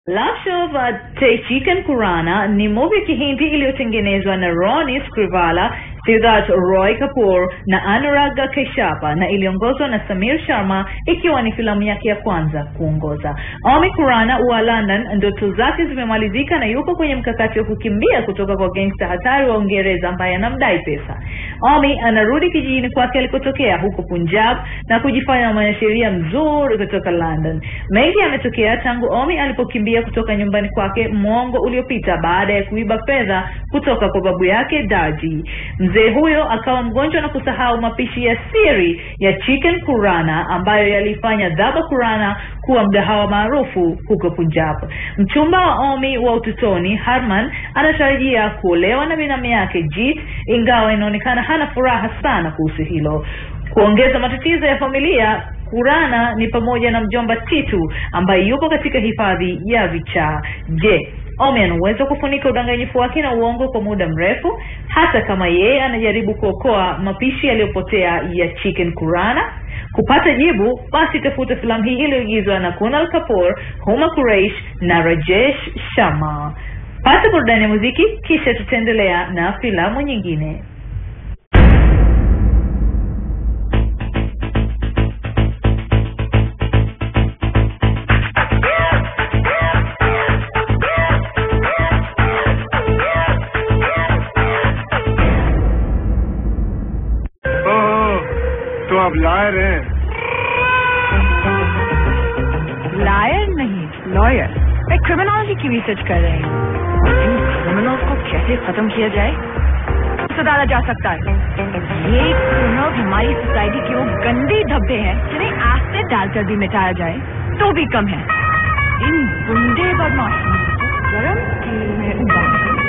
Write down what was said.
Lashova Chicken Kurana ni movie ya Kihindi iliyotengenezwa na Ronnie Scrivala, Siddharth Roy Kapoor na Anuraga Kashyap na iliongozwa na Samir Sharma, ikiwa ni filamu yake ya kwanza kuongoza. Ami Kurana wa London ndoto zake zimemalizika na yuko kwenye mkakati wa kukimbia kutoka kwa gangster hatari wa Uingereza ambaye anamdai pesa. Ami anarudi kijijini kwake alikotokea huko Punjab na kujifanya mwanasheria mzuri kutoka London. Mengi yametokea tangu Ami alipokimbia kutoka nyumbani kwake mwongo uliopita baada ya kuiba fedha kutoka kwa babu yake Daji. Mzee huyo akawa mgonjwa na kusahau mapishi ya siri ya Chicken Kurana ambayo yalifanya Dhaba Kurana kuwa mgahawa maarufu huko Punjab. Mchumba wa Ami wa utotoni Harman anatarajia kuolewa na binamu yake Jeet, ingawa inaonekana hana furaha sana kuhusu hilo. Kuongeza matatizo ya familia, Kurana ni pamoja na mjomba Titu ambaye yupo katika hifadhi ya vichaa. Je, Ami anaweza kufunika udanganyifu wake na uongo kwa muda mrefu hata kama yeye anajaribu kuokoa mapishi yaliyopotea ya Chicken Kurana? Kupata jibu, basi tafuta filamu hii iliyoigizwa na Kunal Kapoor, Huma Quraish na Rajesh Sharma. Pata burudani ya muziki kisha tutaendelea na filamu nyingine. तो आप लायर हैं? लायर नहीं, लॉयर। मैं क्रिमिनोलॉजी की रिसर्च कर रही हूँ। इन क्रिमिनल्स को कैसे खत्म किया जाए, सुधारा जा सकता है। ये क्रिमिनल्स हमारी सोसाइटी के वो गंदे धब्बे हैं जिन्हें एसिड डालकर भी मिटाया जाए तो भी कम है। इन गुंडे बदमाशों को गरम तेल में उबाल